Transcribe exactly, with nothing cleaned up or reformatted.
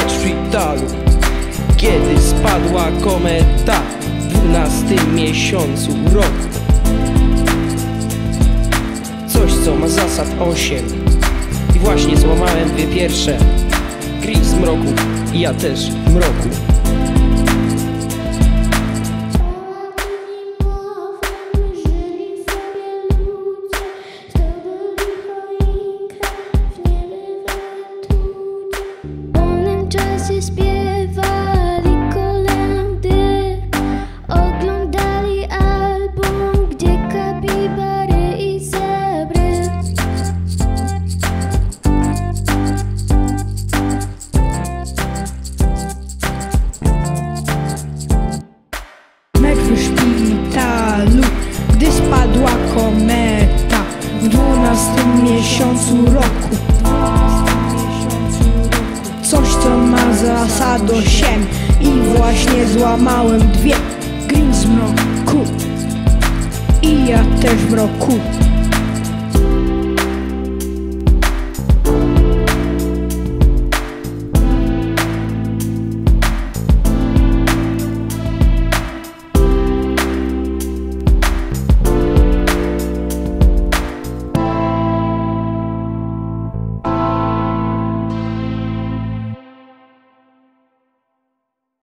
w szpitalu, kiedy spadła kometa w dwunastym miesiącu roku. Coś, co ma zasad osiem. I właśnie złamałem dwie pierwsze. Grinch z mroku i ja też w mroku. Śpiewali kolędy, oglądali album, gdzie kapibary i zebry. Mecz w szpitalu, gdy spadła kometa w dwunastym miesiącu roku. Coś, co ma zasad osiem i właśnie złamałem dwie. Grinch z mroku i ja też w mroku.